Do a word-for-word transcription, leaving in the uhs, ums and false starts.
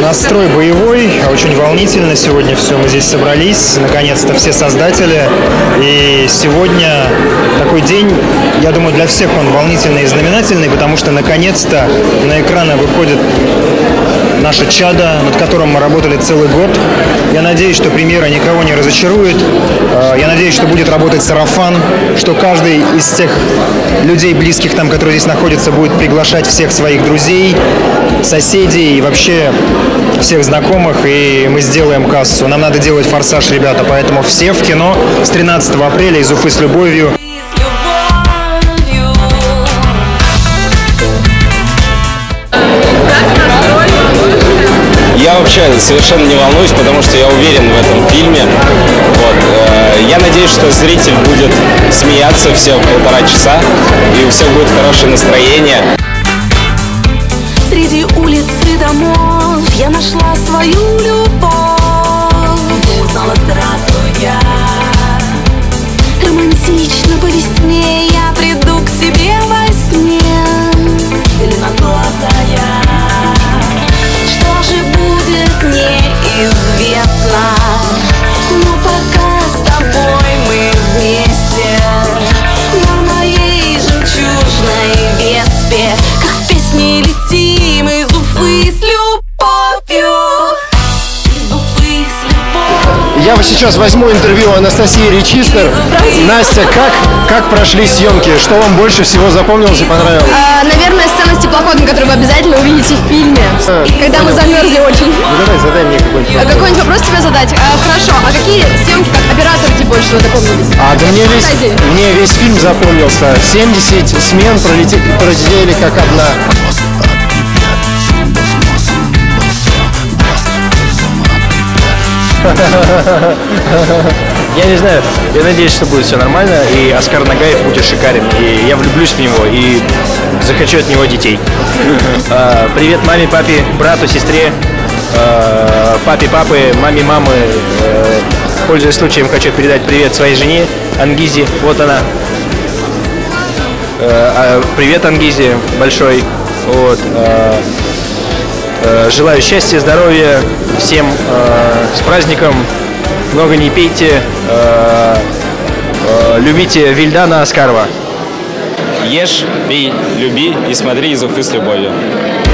Настрой боевой, очень волнительно сегодня все. Мы здесь собрались, наконец-то все создатели. И сегодня такой день, я думаю, для всех он волнительный и знаменательный, потому что наконец-то на экраны выходит наше чадо, над которым мы работали целый год. Я надеюсь, что премьера никого не разочарует. Я надеюсь, что будет работать сарафан, что каждый из тех людей, близких там, которые здесь находятся, будет приглашать всех своих друзей, соседей и вообще всех знакомых, и мы сделаем кассу. Нам надо делать форсаж, ребята, поэтому все в кино с тринадцатого апреля из Уфы с любовью. Я вообще совершенно не волнуюсь, потому что я уверен в этом фильме. Вот. Я надеюсь, что зритель будет смеяться все полтора часа, и у всех будет хорошее настроение. Среди улиц и домов я нашла свою любовь. Узнала сразу я. Романтично по весне я приду к тебе во сне. Зеленоглазая. Что же будет, неизвестно. Но пока с тобой мы вместе. На моей жемчужной веспе, как песни летим из Уфы с любовью. Из Уфы с любовью. Я сейчас возьму интервью Анастасии Ричистер. Настя, как, как прошли съемки? Что вам больше всего запомнилось и понравилось? А, наверное, сцена с теплоходом, которую вы обязательно увидите в фильме. А, когда мы замерзли очень. Ну давай, задай мне какой-нибудь вопрос. А какой-нибудь вопрос тебе задать? А, хорошо. А какие съемки как оператор тебе больше всего запомнились? А, да мне весь, мне весь фильм запомнился. семьдесят смен пролетели, пролетели как одна. Я не знаю, я надеюсь, что будет все нормально, и Оскар Нагаев будет шикарен, и я влюблюсь в него, и захочу от него детей. Привет маме, папе, брату, сестре, папе, папы, маме, мамы. Пользуясь случаем, хочу передать привет своей жене Ангизе, вот она. Привет, Ангизе, большой. Вот. Желаю счастья, здоровья всем, э, с праздником, много не пейте, э, э, любите Вильдана Оскарова. Ешь, пей, люби и смотри из Уфы с любовью.